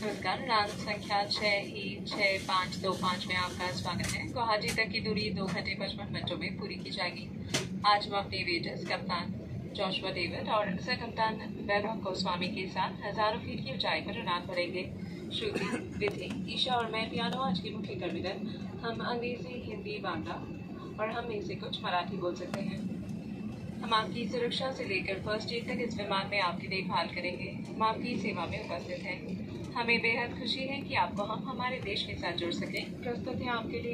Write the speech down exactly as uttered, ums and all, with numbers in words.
नमस्कार, उड़ान संख्या छः ई छः पाँच दो पाँच में आपका स्वागत है। गुवाहाटी तक की दूरी दो घंटे पचपन मिनटों में पूरी की जाएगी। आज हम अपने वेटर्स कप्तान जोशुआ डेविड और सह कप्तान वैभव गोस्वामी के साथ हजारों फीट की ऊंचाई पर उड़ान भरेंगे। श्रुति, विधि, ईशा और मैं पियानो आज की मुख्य कर्मिदल। हम अंग्रेजी, हिंदी, बांग्ला और हम में से कुछ मराठी बोल सकते हैं। हम आपकी सुरक्षा से लेकर फर्स्ट एड तक इस विमान में आपकी देखभाल करेंगे। हम आपकी सेवा में उपस्थित हैं। हमें बेहद खुशी है कि आपको हम हमारे देश के साथ जोड़ सकें। प्रस्तुत है आपके लिए